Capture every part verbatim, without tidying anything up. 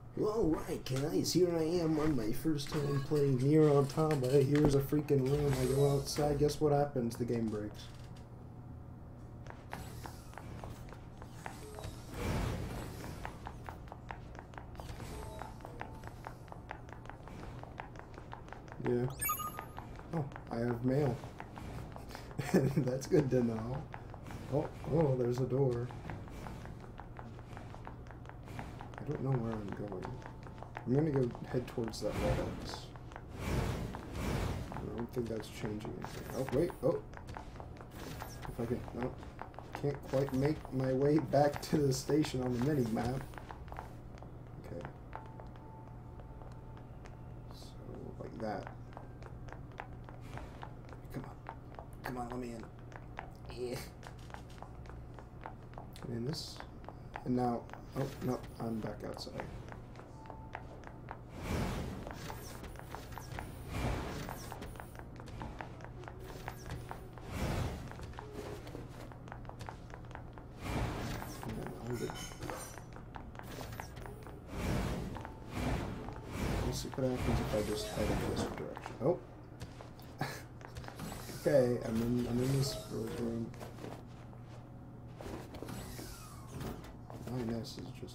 Alright guys, here I am on my first time playing Nier Automata. Here's a freaking room. I go outside, guess what happens? The game breaks. Yeah. Oh, I have mail. That's good to know. Oh, oh, there's a door. I don't know where I'm going. I'm gonna go head towards that red X. I don't think that's changing anything. Oh, wait, oh! If I can, no. Can't quite make my way back to the station on the mini-map. Okay. So, like that. Come on. Come on, let me in. Yeah. In this. And now, oh, no, I'm back outside. Let's see what happens if I just head in this direction. Oh! Okay, I'm in, I'm in this room. This is just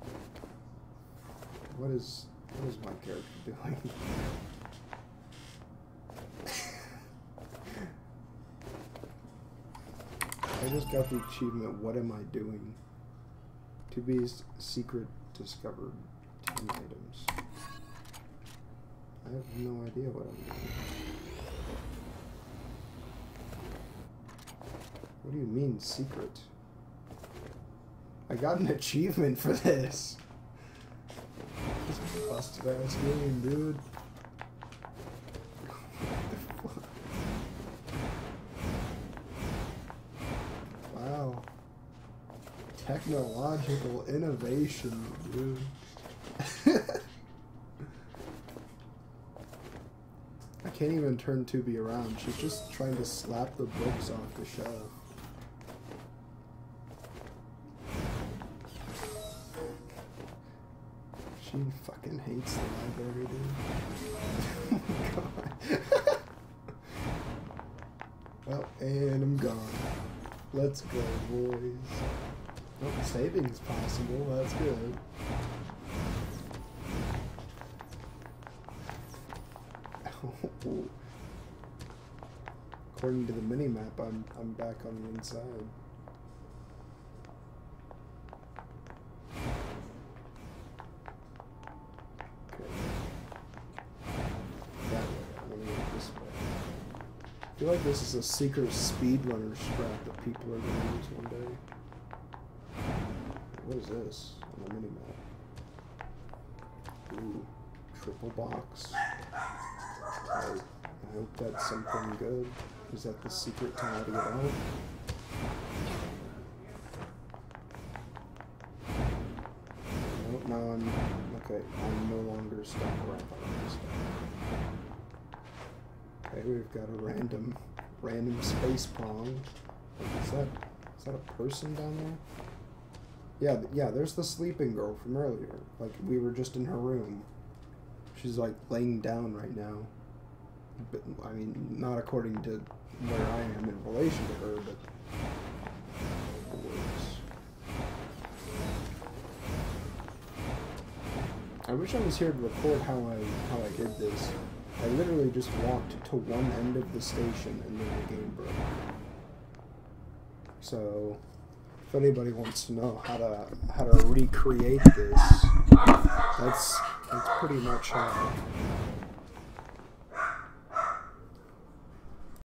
what is what is my character doing? I just got the achievement. What am I doing? To be secret discovered ten items. I have no idea what I'm doing. What do you mean secret? I got an achievement for this. This is a busted ass game, dude. Wow. Technological innovation, dude. I can't even turn Tubi around. She's just trying to slap the books off the shelf. She fucking hates the library, dude. Oh my god. Well, and I'm gone. Let's go, boys. Oh, saving's possible. That's good. According to the mini-map, I'm, I'm back on the inside. I feel like this is a secret speedrunner strat that people are going to use one day. What is this on the minimap? Ooh, triple box. I, I hope that's something good. Is that the secret to how to get out? No, no, I'm okay. I'm no longer stuck around this stuff. Okay, we've got a random, random space pong. Is that, is that a person down there? Yeah, yeah, there's the sleeping girl from earlier. Like, we were just in her room. She's, like, laying down right now. But, I mean, not according to where I am in relation to her, but... I wish I was here to record how I, how I did this. I literally just walked to one end of the station and then the game broke. So, if anybody wants to know how to how to recreate this, that's that's pretty much how